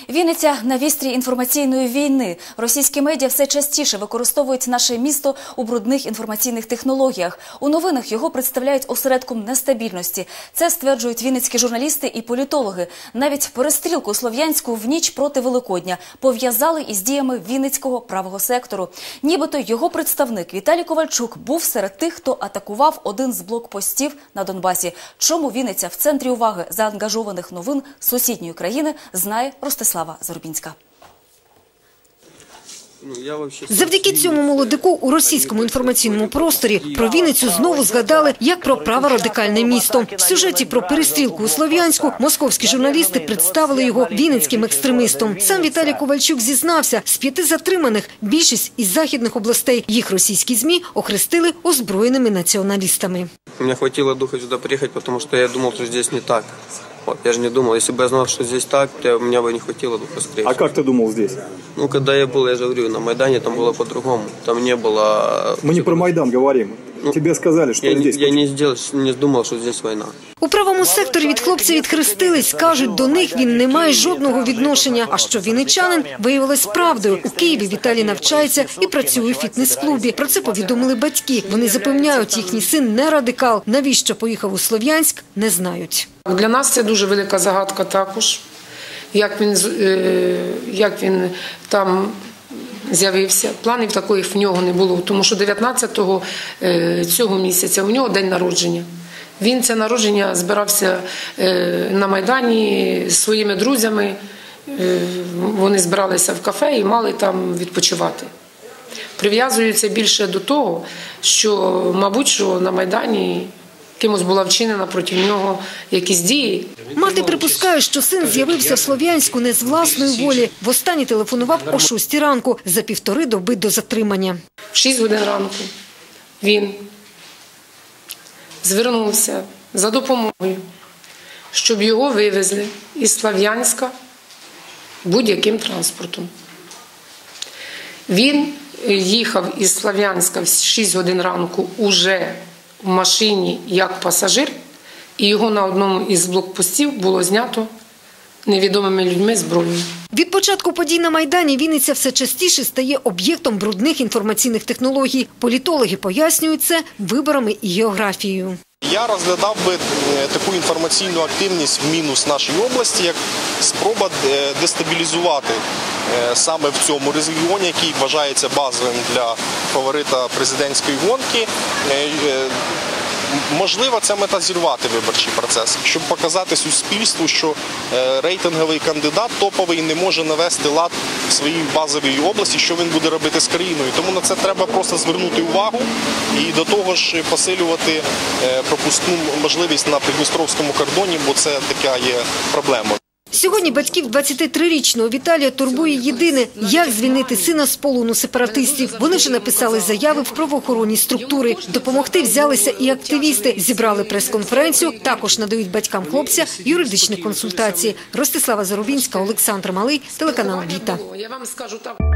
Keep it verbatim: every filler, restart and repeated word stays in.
Вінниця на вістрі інформаційної війни. Російські медіа все частіше використовують наше місто у брудних інформаційних технологіях. У новинах його представляють осередком нестабільності. Це стверджують вінницькі журналісти і політологи. Навіть перестрілку у Слов'янську в ніч проти Великодня пов'язали із діями Вінницького правого сектору. Нібито його представник Віталій Ковальчук був серед тих, хто атакував один з блокпостів на Донбасі. Чому Вінниця в центрі уваги заангажованих новин сусідньої країни, знає Ростислава Зарубінська. Завдяки цьому молодику у російському інформаційному просторі про Вінницю знову згадали як про праворадикальне місто. В сюжеті про перестрілку у Слов'янську московські журналісти представили його вінницьким екстремістом. Сам Віталій Ковальчук зізнався, з п'яти затриманих більшість із західних областей. Їх російські ЗМІ охрестили озброєними націоналістами. Мені хватило духу сюди приїхати, тому що я думав, що тут не так. Вот, я же не думал, если бы я знал, что здесь так, то меня бы не хватило духа встречи. А как ты думал здесь? Ну, когда я был, я же говорю, на Майдане там было по-другому. Там не было... Мы не про Майдан говорим. Ну, тебе сказали, что я здесь... Я не, сделал, не думал, что здесь война. У правому секторі від хлопця відхрестились. Кажуть, до них він не має жодного відношення. А що вінничанин, виявилось правдою. У Києві Віталій навчається і працює у фітнес-клубі. Про це повідомили батьки. Вони запевняють, їхній син не радикал. Навіщо поїхав у Слов'янськ, не знають. Для нас це дуже велика загадка також, як він, як він там з'явився. Планів таких в нього не було, тому що дев'ятнадцятого цього місяця у нього день народження. Він це народження збирався на Майдані зі своїми друзями, вони збиралися в кафе і мали там відпочивати. Прив'язуються більше до того, що, мабуть, що на Майдані кимось була вчинена проти нього якісь дії. Мати припускає, що син з'явився в Слов'янську не з власної волі. Востаннє телефонував о шостій ранку, за півтори доби до затримання. В шість годин ранку він звернувся за допомогою, щоб його вивезли із Слов'янська будь-яким транспортом. Він їхав із Слов'янська в шість годин ранку уже в машині як пасажир, і його на одному із блокпостів було знято невідомими людьми зброєю. Від початку подій на Майдані Вінниця все частіше стає об'єктом брудних інформаційних технологій. Політологи пояснюють це виборами і географією. Я розглядав би таку інформаційну активність в мінус нашій області, як спроба дестабілізувати саме в цьому регіоні, який вважається базовим для фаворита президентської гонки. Можливо, це мета зірвати виборчий процес, щоб показати суспільству, що рейтинговий кандидат топовий не може навести лад в своїй базовій області, що він буде робити з країною. Тому на це треба просто звернути увагу і до того ж посилювати пропускну можливість на придністровському кордоні, бо це така є проблема. Сьогодні батьків двадцятитрирічного Віталія турбує єдине – як звільнити сина з полону сепаратистів. Вони вже написали заяви в правоохоронні структури. Допомогти взялися і активісти. Зібрали прес-конференцію, також надають батькам хлопця юридичні консультації. Ростислава Зарубінська, Олександр Малий, телеканал «Віта».